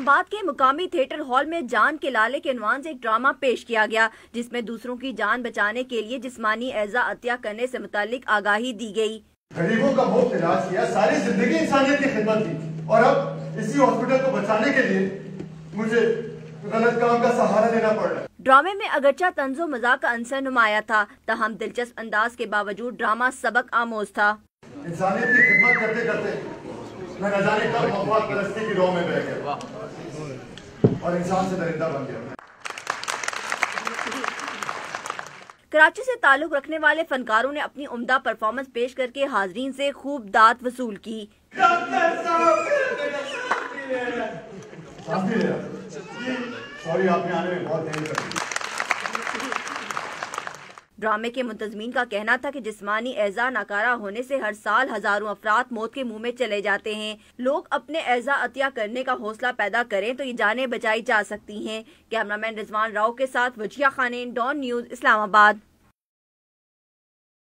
इस्लामाबाद के मुकामी theatre hall में जान के लाले के उन्वान से एक ड्रामा पेश किया गया, जिसमें दूसरों की जान बचाने के लिए जिस्मानी एज़ा अतिया करने से मुतालिक आगाही दी गई। गरीबों का मुफ्त इलाज किया, सारी जिंदगी इंसानियत की खिदमत की, और अब इसी हॉस्पिटल को बचाने के लिए मुझे गलत काम का सहारा लेना पड़ रहा है। ड्रामे में अगरचा तंजो मजाक का अंसर नुमाया था, ताहम दिलचस्प अंदाज के बावजूद ड्रामा सबक आमोज था। इंसानियत की खिदमत करते करते मैं न जाने कब मफाद परस्ती की राह में बह गया और इंसान से दरिंदा बन गया। कराची से ताल्लुक रखने वाले फनकारों ने अपनी उम्दा परफॉर्मेंस पेश करके हाजरीन से खूब दाद वसूल की। सॉरी, आपने आने में बहुत देर कर दी। ड्रामे के मुंतजमीन का कहना था कि जिस्मानी एज़ा नाकारा होने से हर साल हजारों अफराद मौत के मुंह में चले जाते हैं। लोग अपने एज़ा अतिया करने का हौसला पैदा करें तो ये जानें बचाई जा सकती हैं। कैमरामैन रिजवान राव के साथ वजिया खानेन, डॉन न्यूज़, इस्लामाबाद।